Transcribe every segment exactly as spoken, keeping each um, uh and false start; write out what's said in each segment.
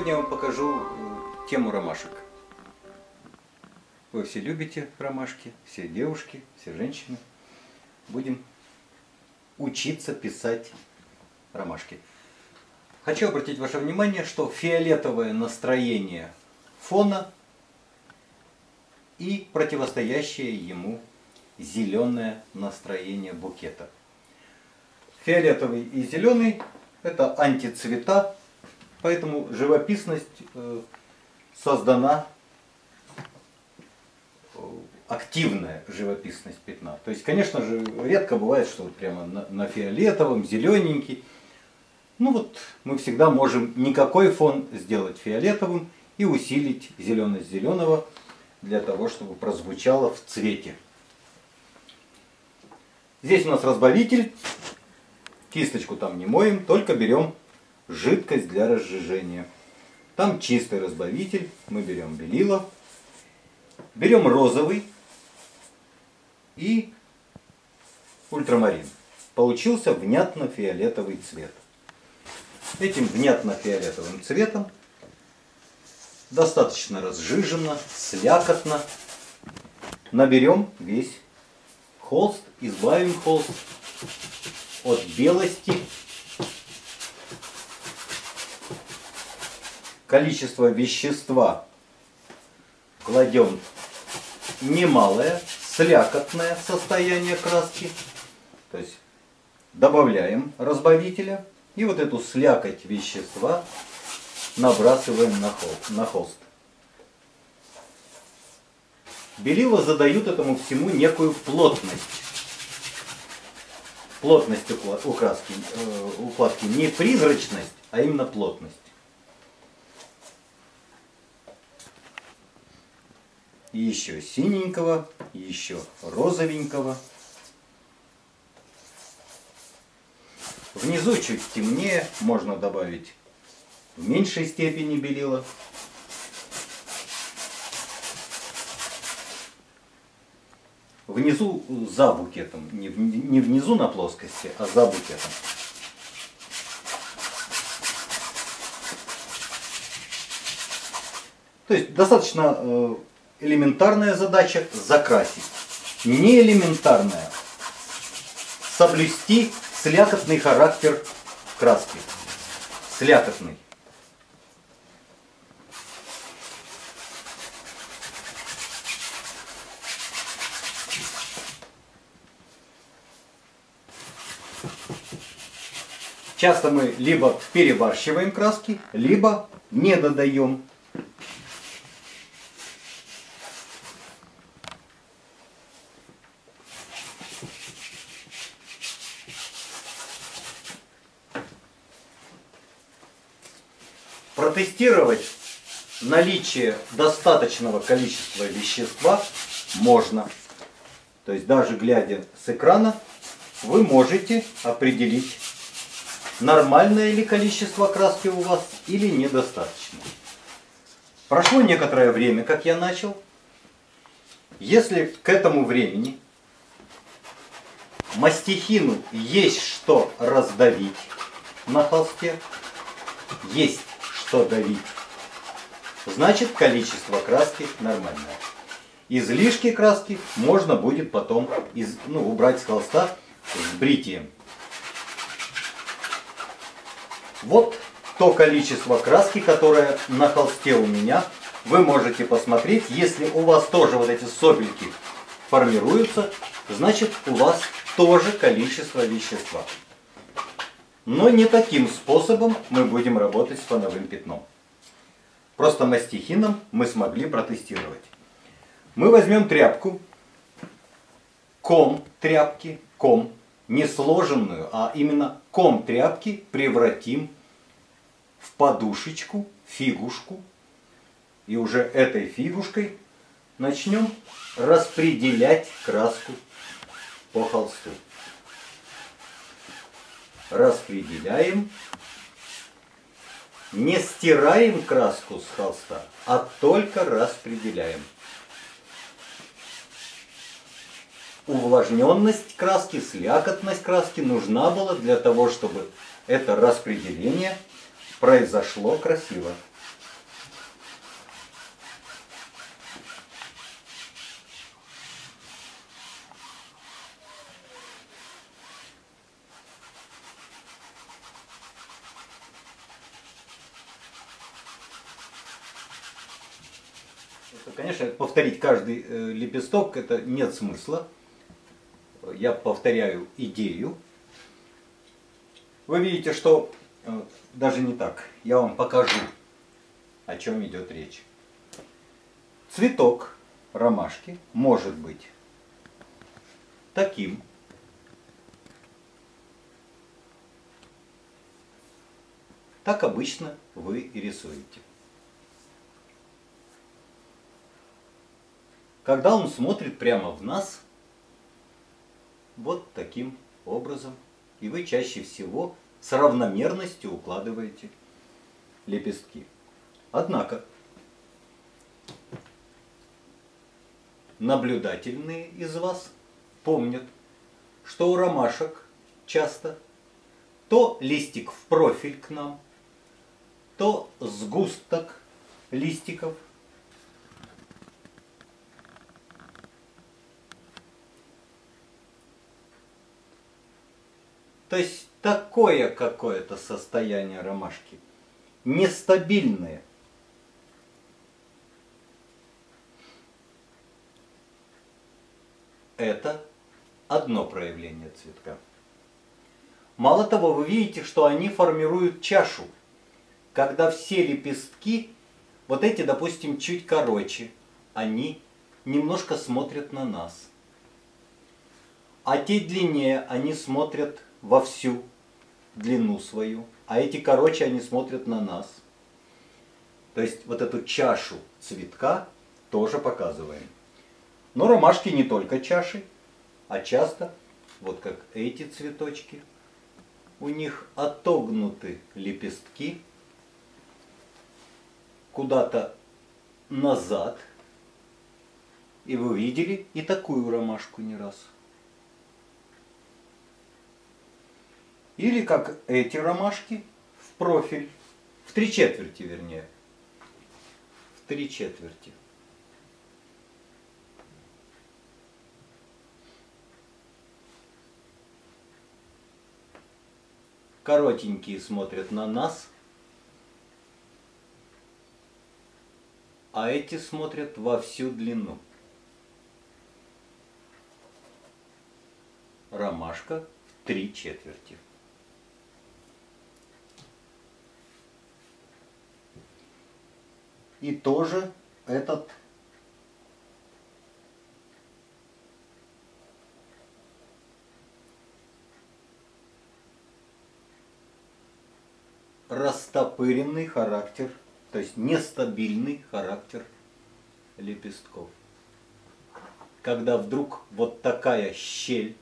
Сегодня я вам покажу тему ромашек. Вы все любите ромашки, все девушки, все женщины. Будем учиться писать ромашки. Хочу обратить ваше внимание, что фиолетовое настроение фона и противостоящее ему зеленое настроение букета. Фиолетовый и зеленый – это антицвета, поэтому живописность создана, активная живописность пятна. То есть, конечно же, редко бывает, что вот прямо на, на фиолетовом, зелененький. Ну вот мы всегда можем никакой фон сделать фиолетовым и усилить зеленость зеленого для того, чтобы прозвучало в цвете. Здесь у нас разбавитель. Кисточку там не моем, только берем жидкость для разжижения. Там чистый разбавитель. Мы берем белила. Берем розовый и ультрамарин. Получился внятно-фиолетовый цвет. Этим внятно-фиолетовым цветом достаточно разжиженно, слякотно наберем весь холст, избавим холст от белости. Количество вещества кладем немалое, слякотное состояние краски. То есть добавляем разбавителя и вот эту слякоть вещества набрасываем на холст. На холст. Белила задают этому всему некую плотность. Плотность укладки, укладки не призрачность, а именно плотность. И еще синенького, еще розовенького. Внизу чуть темнее, можно добавить в меньшей степени белила. Внизу за букетом, не внизу на плоскости, а за букетом. То есть достаточно элементарная задача закрасить. Не элементарная соблюсти слякотный характер краски. Слякотный. Часто мы либо перебарщиваем краски, либо не додаем. Протестировать наличие достаточного количества вещества можно. То есть даже глядя с экрана, вы можете определить, нормальное ли количество краски у вас или недостаточно. Прошло некоторое время, как я начал. Если к этому времени мастихину есть что раздавить на холсте, есть что давить, значит количество краски нормальное. Излишки краски можно будет потом из, ну, убрать с холста с бритием. Вот то количество краски, которое на холсте у меня. Вы можете посмотреть, если у вас тоже вот эти сопельки формируются, значит у вас тоже количество вещества. Но не таким способом мы будем работать с фоновым пятном. Просто мастихином мы смогли протестировать. Мы возьмем тряпку, ком тряпки, ком, не сложенную, а именно ком тряпки превратим в подушечку, фигушку. И уже этой фигушкой начнем распределять краску по холсту. Распределяем. Не стираем краску с холста, а только распределяем. Увлажненность краски, слякотность краски нужна была для того, чтобы это распределение произошло красиво. Конечно, повторить каждый э, лепесток это нет смысла. Я повторяю идею. Вы видите, что э, даже не так. Я вам покажу, о чем идет речь. Цветок ромашки может быть таким. Так обычно вы и рисуете. Когда он смотрит прямо в нас, вот таким образом, и вы чаще всего с равномерностью укладываете лепестки. Однако, наблюдательные из вас помнят, что у ромашек часто то листик в профиль к нам, то сгусток листиков. То есть такое какое-то состояние ромашки, нестабильное. Это одно проявление цветка. Мало того, вы видите, что они формируют чашу, когда все лепестки, вот эти, допустим, чуть короче, они немножко смотрят на нас. А те длиннее, они смотрят во всю длину свою, а эти короче, они смотрят на нас. То есть вот эту чашу цветка тоже показываем. Но ромашки не только чаши, а часто, вот как эти цветочки, у них отогнуты лепестки куда-то назад. И вы видели и такую ромашку не раз. Или как эти ромашки в профиль, в три четверти вернее, в три четверти. Коротенькие смотрят на нас, а эти смотрят во всю длину. Ромашка в три четверти. И тоже этот растопыренный характер, то есть нестабильный характер лепестков. Когда вдруг вот такая щель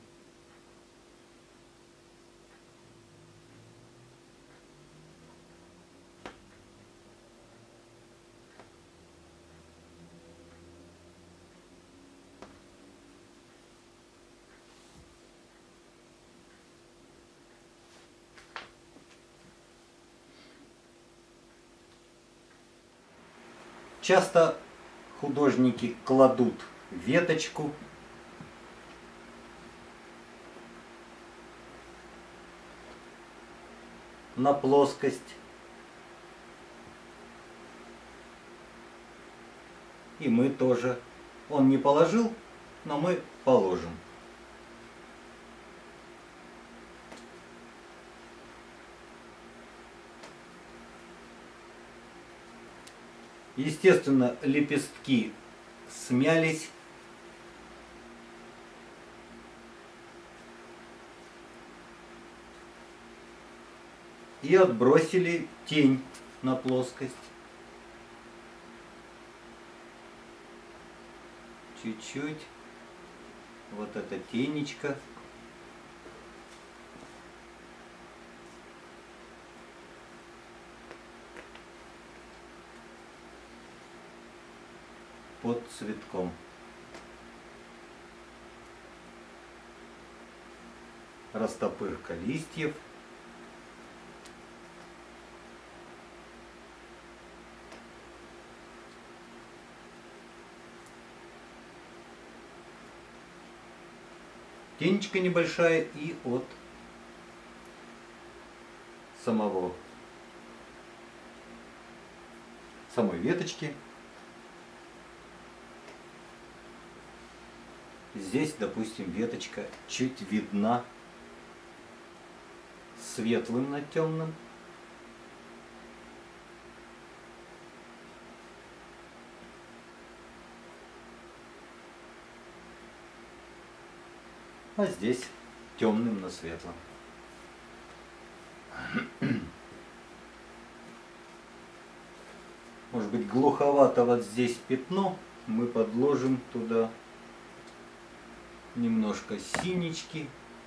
часто художники кладут веточку на плоскость и мы тоже. Он не положил, но мы положим. Естественно, лепестки смялись. И отбросили тень на плоскость. Чуть-чуть. Вот эта тенечка. Под цветком. Растопырка листьев. тенечка небольшая и от самого самой веточки. Здесь, допустим, веточка чуть видна светлым над темным. А здесь темным на светлом. Может быть, глуховато вот здесь пятно. Мы подложим туда немножко синички.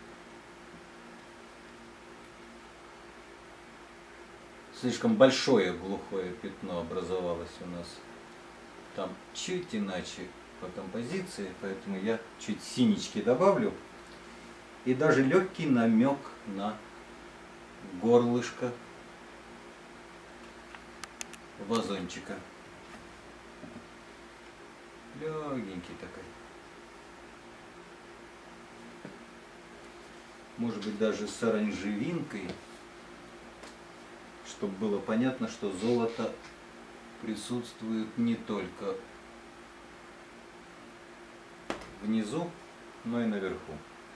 Слишком большое глухое пятно образовалось у нас. Там чуть иначе по композиции, поэтому я чуть синички добавлю. И даже легкий намек на горлышко вазончика. Легенький такой. Может быть, даже с оранжевинкой, чтобы было понятно, что золото присутствует не только внизу, но и наверху.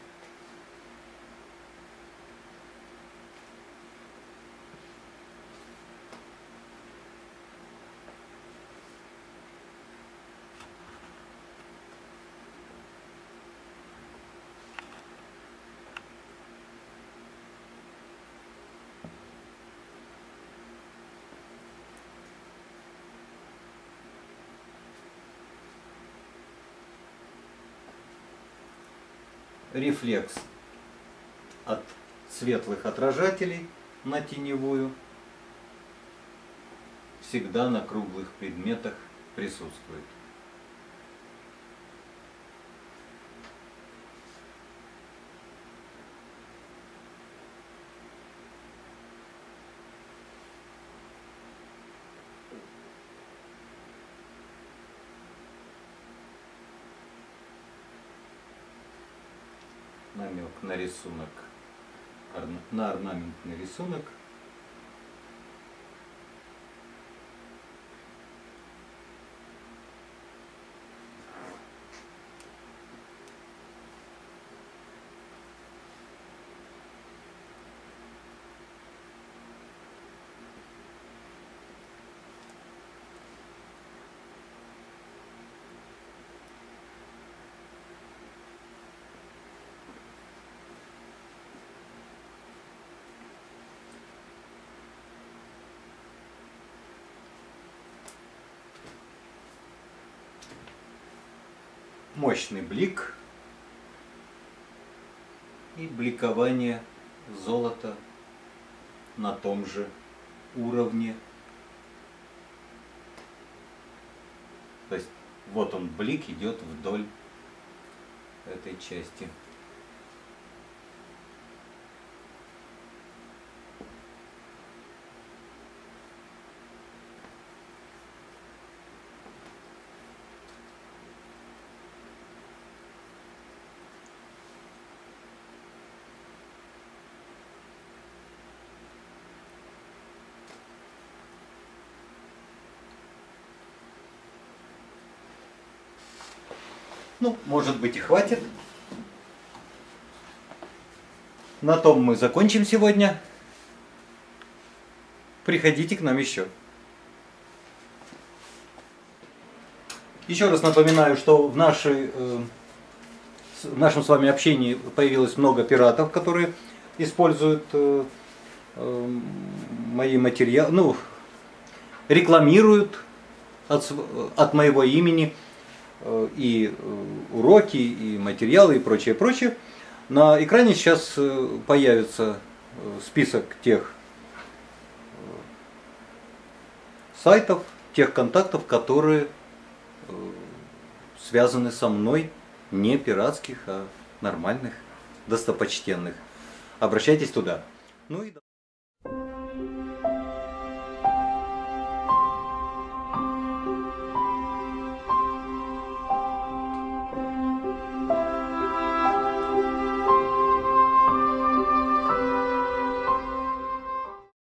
Рефлекс от светлых отражателей на теневую всегда на круглых предметах присутствует. Намек на рисунок, на орнаментный рисунок. Мощный блик и бликование золота на том же уровне. То есть вот он, блик идет вдоль этой части. Ну, может быть, и хватит. На том мы закончим сегодня. Приходите к нам еще. Еще раз напоминаю, что в, нашей, э, в нашем с вами общении появилось много пиратов, которые используют э, э, мои материалы, ну, рекламируют от, от моего имени и уроки, и материалы, и прочее, прочее. На экране сейчас появится список тех сайтов, тех контактов, которые связаны со мной, не пиратских, а нормальных, достопочтенных. Обращайтесь туда. Ну и